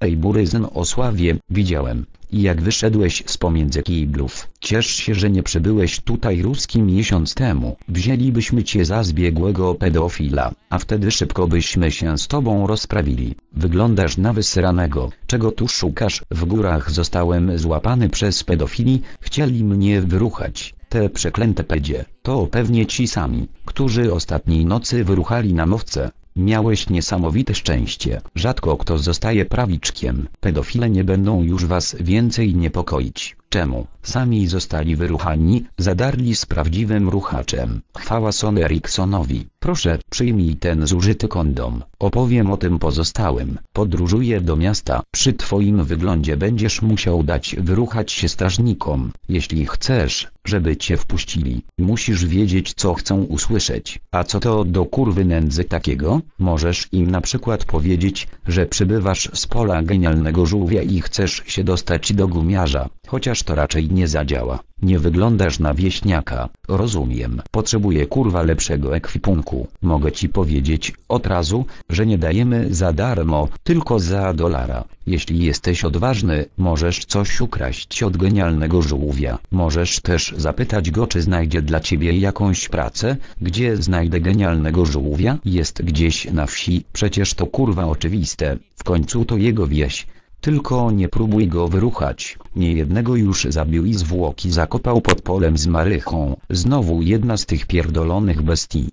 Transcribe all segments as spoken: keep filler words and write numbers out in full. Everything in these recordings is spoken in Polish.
Ej Buryzyn Osławie, widziałem, jak wyszedłeś z pomiędzy kiblów. Ciesz się, że nie przybyłeś tutaj ruski miesiąc temu. Wzięlibyśmy cię za zbiegłego pedofila, a wtedy szybko byśmy się z tobą rozprawili. Wyglądasz na wysranego. Czego tu szukasz? W górach zostałem złapany przez pedofili, chcieli mnie wyruchać. Te przeklęte pedzie, to pewnie ci sami, którzy ostatniej nocy wyruchali nam owce. Miałeś niesamowite szczęście. Rzadko kto zostaje prawiczkiem. Pedofile nie będą już was więcej niepokoić. Czemu? Sami zostali wyruchani, zadarli z prawdziwym ruchaczem. Chwała Sony Ericsonowi. Proszę, przyjmij ten zużyty kondom. Opowiem o tym pozostałym. Podróżuję do miasta. Przy twoim wyglądzie będziesz musiał dać wyruchać się strażnikom. Jeśli chcesz, żeby cię wpuścili, musisz wiedzieć, co chcą usłyszeć. A co to do kurwy nędzy takiego? Możesz im na przykład powiedzieć, że przybywasz z pola genialnego żółwia i chcesz się dostać do gumiarza. Chociaż to raczej nie zadziała. Nie wyglądasz na wieśniaka. Rozumiem. Potrzebuję kurwa lepszego ekwipunku. Mogę ci powiedzieć od razu, że nie dajemy za darmo, tylko za dolara. Jeśli jesteś odważny, możesz coś ukraść od genialnego żółwia. Możesz też zapytać go, czy znajdzie dla ciebie jakąś pracę. Gdzie znajdę genialnego żółwia? Jest gdzieś na wsi. Przecież to kurwa oczywiste. W końcu to jego wieś. Tylko nie próbuj go wyruchać. Niejednego już zabił i zwłoki zakopał pod polem z marychą. Znowu jedna z tych pierdolonych bestii.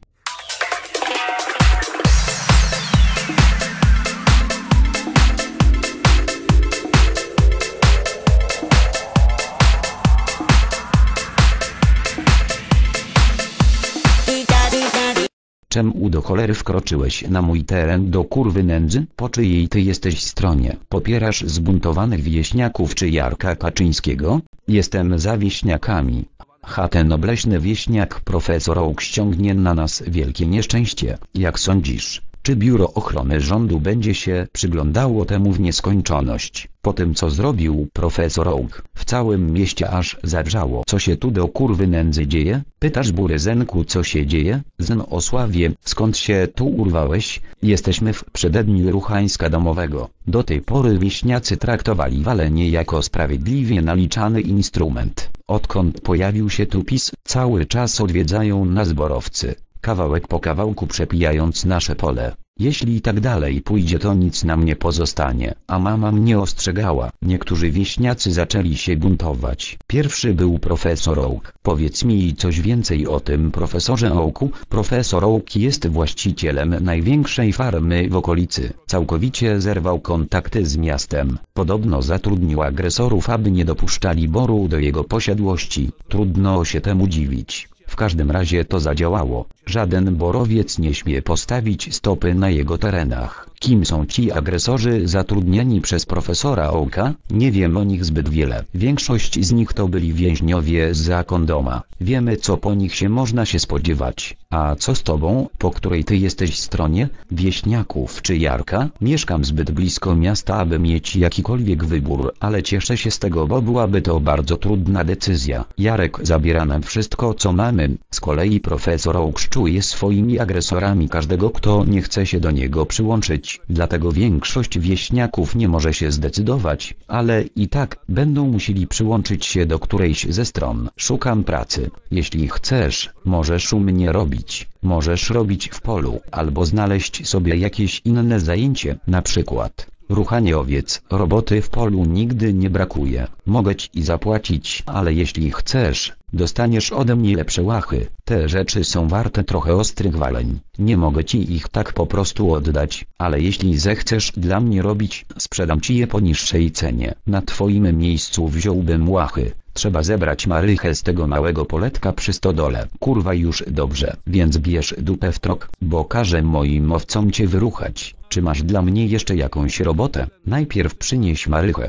Czemu do cholery wkroczyłeś na mój teren do kurwy nędzy? Po czyjej ty jesteś stronie? Popierasz zbuntowanych wieśniaków czy Jarka Kaczyńskiego? Jestem za wieśniakami. Ha, ten obleśny wieśniak profesor Oak ściągnie na nas wielkie nieszczęście. Jak sądzisz, czy biuro ochrony rządu będzie się przyglądało temu w nieskończoność? Po tym, co zrobił profesor Oak, w całym mieście aż zadrżało. Co się tu do kurwy nędzy dzieje? Pytasz Buryzenku, co się dzieje? Zn Osławie, skąd się tu urwałeś? Jesteśmy w przededniu ruchańska domowego. Do tej pory wieśniacy traktowali walenie jako sprawiedliwie naliczany instrument. Odkąd pojawił się tu PiS, cały czas odwiedzają nas borowcy, kawałek po kawałku przepijając nasze pole. Jeśli tak dalej pójdzie, to nic nam nie pozostanie. A mama mnie ostrzegała. Niektórzy wieśniacy zaczęli się buntować. Pierwszy był profesor Oak. Powiedz mi coś więcej o tym profesorze Oaku. Profesor Oak jest właścicielem największej farmy w okolicy. Całkowicie zerwał kontakty z miastem. Podobno zatrudnił agresorów, aby nie dopuszczali boru do jego posiadłości. Trudno się temu dziwić. W każdym razie to zadziałało. Żaden borowiec nie śmie postawić stopy na jego terenach. Kim są ci agresorzy zatrudnieni przez profesora Oaka? Nie wiem o nich zbyt wiele. Większość z nich to byli więźniowie zza kondoma. Wiemy, co po nich się można się spodziewać. A co z tobą? Po której ty jesteś stronie? Wieśniaków czy Jarka? Mieszkam zbyt blisko miasta, aby mieć jakikolwiek wybór, ale cieszę się z tego, bo byłaby to bardzo trudna decyzja. Jarek zabiera nam wszystko, co mamy. Z kolei profesor Oak czuje swoimi agresorami każdego, kto nie chce się do niego przyłączyć. Dlatego większość wieśniaków nie może się zdecydować, ale i tak będą musieli przyłączyć się do którejś ze stron. Szukam pracy. Jeśli chcesz, możesz u mnie robić. Możesz robić w polu, albo znaleźć sobie jakieś inne zajęcie, na przykład ruchanie owiec. Roboty w polu nigdy nie brakuje. Mogę ci zapłacić, ale jeśli chcesz, dostaniesz ode mnie lepsze łachy. Te rzeczy są warte trochę ostrych waleń. Nie mogę ci ich tak po prostu oddać, ale jeśli zechcesz dla mnie robić, sprzedam ci je po niższej cenie. Na twoim miejscu wziąłbym łachy. Trzeba zebrać marychę z tego małego poletka przy stodole. Kurwa, już dobrze. Więc bierz dupę w trok, bo każę moim owcom cię wyruchać. Czy masz dla mnie jeszcze jakąś robotę? Najpierw przynieś marychę.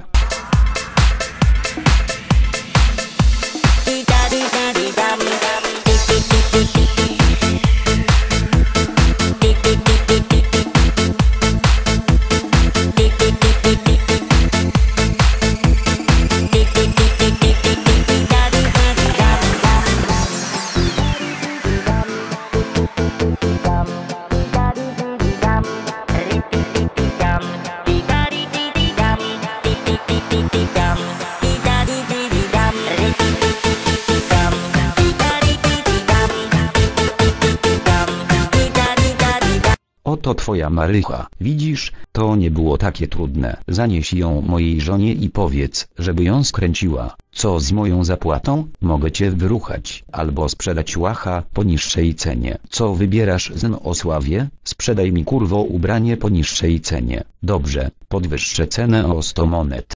Oto twoja marycha. Widzisz, to nie było takie trudne. Zanieś ją mojej żonie i powiedz, żeby ją skręciła. Co z moją zapłatą? Mogę cię wyruchać, albo sprzedać łacha po niższej cenie. Co wybierasz, Znosławie? Sprzedaj mi kurwo ubranie po niższej cenie. Dobrze, podwyższę cenę o sto monet.